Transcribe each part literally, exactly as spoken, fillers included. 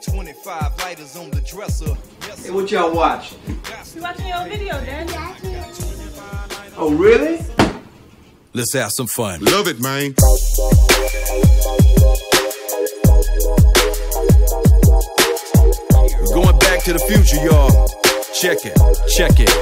twenty-five lighters on the dresser. Hey, what y'all watching? We watching your video, Dad. Oh, really? Let's have some fun. Love it, man. Going back to the future, y'all. Check it, check it.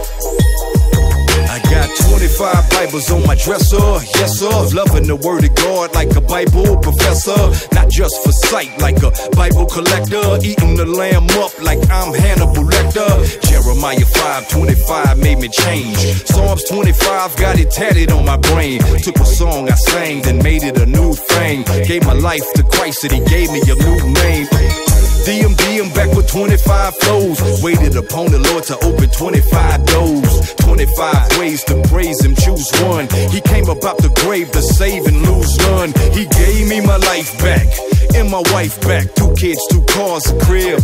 I got twenty-five Bibles on my dresser, yes sir. Loving the word of God like a Bible professor. Not just for sight like a Bible collector. Eating the lamb up like I'm Hannibal Lecter. Jeremiah five twenty-five made me change. Psalms twenty-five got it tatted on my brain. Took a song I sang, then made it a new thing. Gave my life to Christ and he gave me a new name. D M D, I'm back with twenty-five flows. Waited upon the Lord to open twenty-five doors. twenty-five ways to praise him, choose one. He came about the grave to save and lose none. He gave me my life back and my wife back. Two kids, two cars, a crib.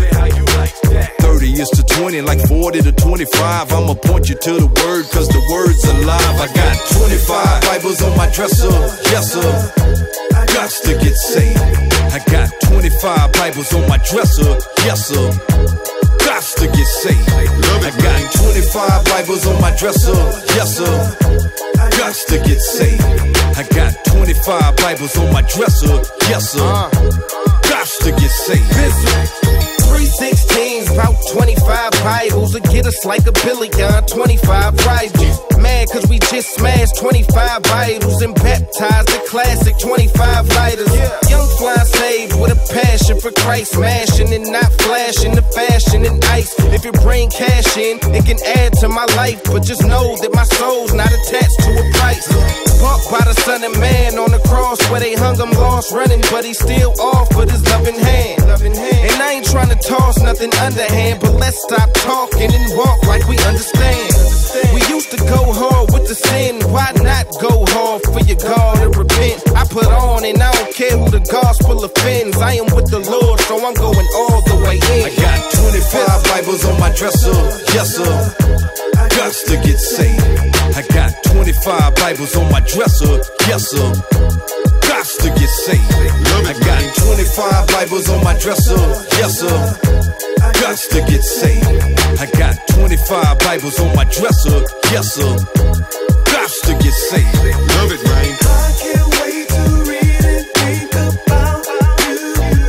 thirty is to twenty, like forty to twenty-five. I'ma point you to the word, cause the word's alive. I got twenty-five Bibles on my dresser, yes sir. Gots to get saved. I got twenty-five Bibles on my dresser, yes sir. Gots to get saved. I got twenty-five Bibles on my dresser, yes sir. Gots to get saved. I got twenty-five Bibles on my dresser, yes sir. Gots to get saved. three sixteens, about twenty-five Bibles to get us like a billion, twenty-five rivals. Mad cause we just smashed twenty-five Bibles and baptized the classic twenty-five lighters. Young fly saved with a passion for Christ, smashing and not flashing the fashion and ice. If you bring cash in, it can add to my life, but just know that my soul's not attached to a price. Bought by the Son of Man on the cross where they hung him lost running, but he still off with his loving hand. And I ain't trying to toss nothing underhand, but let's stop talking and walk like we understand. We used to go hard with the sin, why not go hard for your God and repent? I put on and I don't care who the gospel offends. I am with the Lord, so I'm going all the way in. I got twenty-five Bibles on my dresser, yes sir. Gots to get saved. I got twenty-five Bibles on my dresser, yes sir. Gots to get saved. I got twenty-five Bibles on my dresser, yes sir. Gots to get saved. I got twenty-five Bibles on my dresser, yes sir. Gots to get saved. Love it, man. I can't wait to read and think about you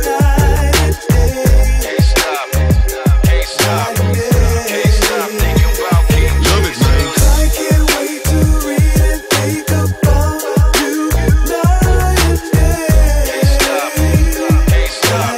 night and day. Can't stop, can't stop, can't stop thinking about King. Love it, man. I can't wait to read and think about you night and day. Can't stop, can't stop.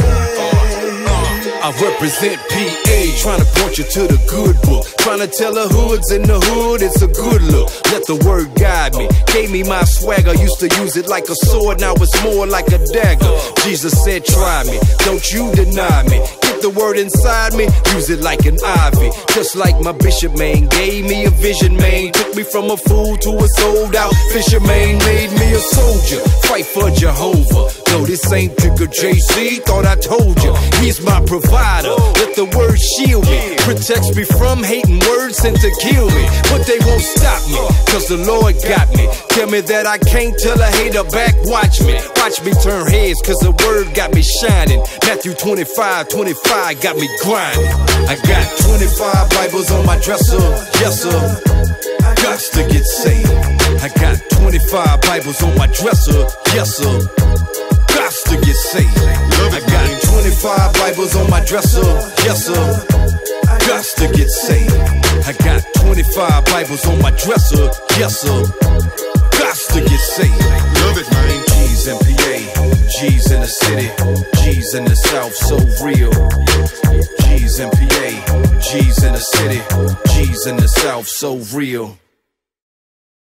I represent P A, trying to point you to the good book. Trying to tell the hoods in the hood it's a good look. Let the word guide me. Gave me my swagger, used to use it like a sword, now it's more like a dagger. Jesus said try me, don't you deny me. Get the word inside me, use it like an ivy. Just like my bishop man gave me a vision, man. Took me from a fool to a sold out fisherman. Made me a soldier, fight for Jehovah. No, this ain't Jigga J C, thought I told you. He's my provider, let the word shield me. Protects me from hating words sent to kill me. But they won't stop me, cause the Lord got me. Tell me that I can't tell a hater back, watch me. Watch me turn heads, cause the word got me shining. Matthew twenty-five, twenty-five got me grinding. I got twenty-five Bibles on my dresser, yes sir. Gots to get saved. I got twenty-five Bibles on my dresser, yes sir. Gots to get saved. I got twenty-five Bibles on my dresser, yes sir. Gots to get saved. I got twenty-five Bibles on my dresser, yes sir. Gots to get saved. Love it, man. G's in P A, G's in the city, G's in the South, so real. G's in P A, G's in the city, G's in the South, so real.